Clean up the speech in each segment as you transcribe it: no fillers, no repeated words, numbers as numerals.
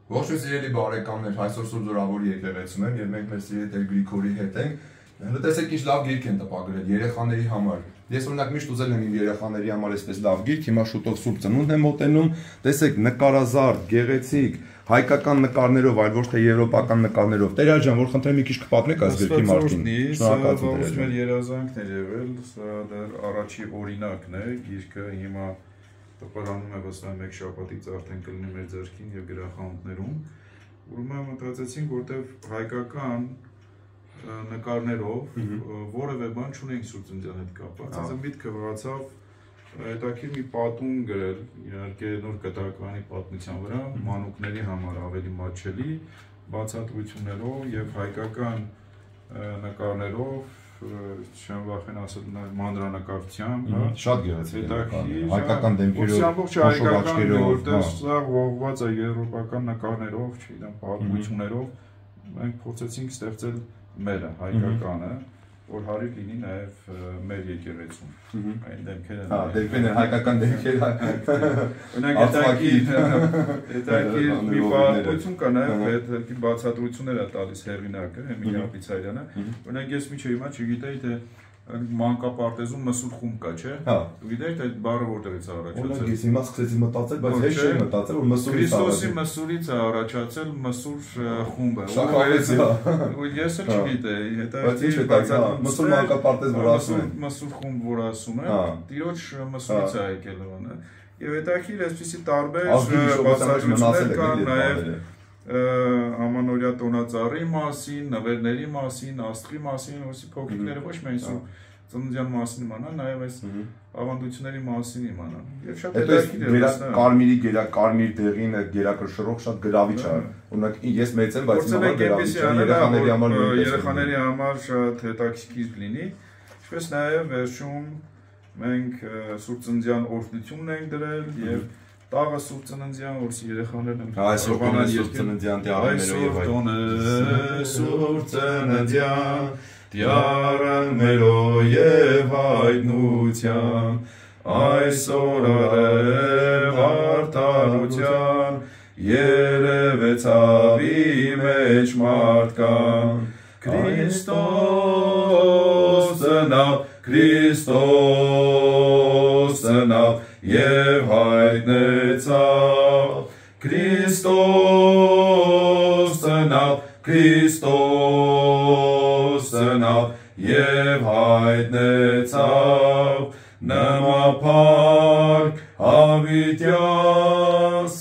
Ողջույն սիրելի բարեկամներ, այսօր Սուրբ Զորավոր եկեղեցում եմ եւ մենք մեր սիրելի Տեր Գրիգորի հետ ենք։ Տեսեք ինչ լավ գիրք են տպագրել երեխաների համար։ Ես օրինակ միշտ ուզել եմ իմ երեխաների համար այսպես լավ գիրք, հիմա շուտով Սուրբ Ծնունդ եմ մոտենում։ Տեսեք նկարազարդ, գեղեցիկ, հայկական նկարներով, այլ ոչ թե եվրոպական նկարներով։ Տեր ջան, որ խնդրեմ մի քիչ կպատնեք այս գրքի մասին։ Շնորհակալություն մեր երազանքն է եղել, սա դեռ առաջի օրինակն է, գիրքը հիմա տպարանում է վստահ մեկ շաբաթից արդեն կլինի մեր ձեռքին եւ գրախանութներում։ Ուրեմն մտածեցինք, որտեվ հայկական նկարներով որևէ բան չունենք Սուրբծննդյան հետ կապված։ Այսինքն միտքը վրացավ հետաքրքիր մի պատում գրել, իհարկե նոր կտականի պատմության վրա, մանուկների համար ավելի մատչելի բացատրություններով եւ հայկական նկարներով, չեմ վախեն ասել մանրանկարչությամբ, շատ գեղեցիկ է, հայկական դեմքերով, խոշոր աչքերով, որտեղ սա ողողված է եվրոպական նկարներով, չգիտեմ, պատմություններով, մենք փորձեցինք ստեղծել մերը, հայկականը, որ հարիր լինի նաև մեր եկեղեցում։ Այն դեմքերը։ Հա, դեմքերը հայկական դեմքեր։ Օրինակ հետաքրքիր մի պատմություն կա նաև հետաքրքիր բացատրություններ է տալիս հեղինակը, Էմիլիա Պիցարյանը։ Օրինակ ես միջի հիմա չգիտեի թե մանկապարտեզում մսուր խումբ կա, չէ՞։ Հա։ Գիտեի թե այդ բառը որտեղից է առաջացել։ Օրինակ ես հիմա սկսեցի մտածել, բայց հեշտ չէի մտածել, որ մսուրից Քրիստոսի մսուրից է առաջացել մսուր խումբը։ Ու ես էլ չգիտեի, հետաքրքիր բացատրում մսուր մանկապարտեզ որ ասում են։ Մսուր խումբ որ ասում են, տիրոջ մսուրից է եկել ոնը։ Եվ հետաքրքիր այսպիսի տարբեր բացատրություններ կան նաև ամանորյա տոնածառի մասին, նվերների մասին, աստղի մասին, որսի փոքրիկները ոչ միայն ծննդյան մասին իմանան, նաև այս ավանդությունների մասին իմանան։ Եվ շատ հետաքրքիր է։ Կարմիրի կարմիր դեղին գերակշռող շատ գրավիչ է։ Օրինակ ես մեծ եմ, բայց հիմա գրավիչ է, երեխաների համար շատ հետաքրքիր լինի։ Ինչպես նաև վերջում մենք Սուրբծննդյան օրհնությունն ենք դրել եւ Տաղը Սուրբծննդյան, որսի երեխաներն են այսօր տոնը Սուրբծննդյան տիարներով եւ այլն։ Այսօր Սուրբծննդյան տիարներով եւ հայտնության, այսօր արև արդարության, երևեցավ ի մեջ մարդկան, Քրիստոս ծնավ, Քրիստոս ծնավ, եւ հայտնեցավ, Քրիստոս ծնավ, Քրիստոս ծնավ, եւ հայտնեցավ, նամափակ հավիտյաս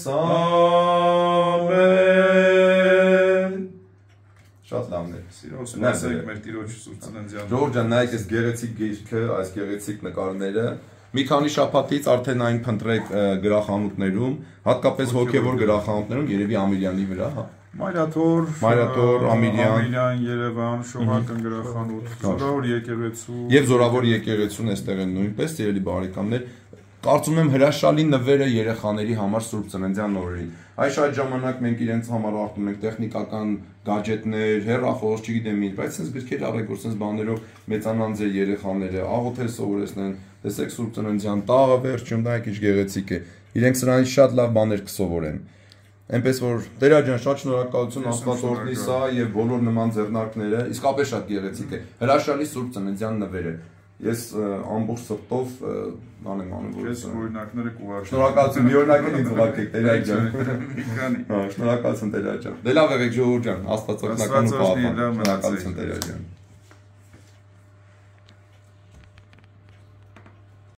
ամեն։ Շատ լավն է, սիրո սպասեք մեր տիրոջ Սուրբծննդյան։ Ժողովուրդ ջան, նայեք այս գեղեցիկ գիրքը, այս գեղեցիկ նկարները։ Մի քանի շաբաթից արդեն այն փնտրեք գրախանութներում, հատկապես հոգևոր գրախանութներում, երևի Ամիրյանի վրա, հա։ Մայրաթոր, Ամիրյան, Երևան, Շողակն գրախանութ, Զորավոր եկեղեցու։ Եվ Զորավոր եկեղեցուն էստեղ են նույնպես, սիրելի բարեկամներ, կարծում եմ հրաշալի նվեր է երեխաների համար Սուրբծննդյան օրերին։ Այս այդ ժամանակ մենք իրենց համար արտում ենք տեխնիկական գadgetներ, հեռախոս, չգիտեմ ինչ, բայց sense գրքեր արեք, որ sense բաներով մեծանան ձեր երեխաները, աղոթել սովորեցնեն, տեսեք Սուրբծննդյան տաղը վերջում, դա ինչ գեղեցիկ է։ Իրենք սրանից շատ լավ բաներ կսովորեն։ Այնպես որ Տեր ջան, շատ շնորհակալություն Աստված օրհնի սա եւ բոլոր նման ձեռնարկները, իսկապես շատ գեղեցիկ է։ Հրաշալի Սուրբծննդյան նվեր է։ Ես ամբողջ սրտով անեմ անում որ օրինակները կուղարկեմ։ Շնորհակալություն, մի օրինակներ ինձ ուղարկեք Տեր ջան։ Հա, շնորհակալություն Տեր ջան։ Դե լավ եղեք ժողովուրդ ջան, Աստված օգնական ու պահապան։ Շնորհակալություն Տեր ջան։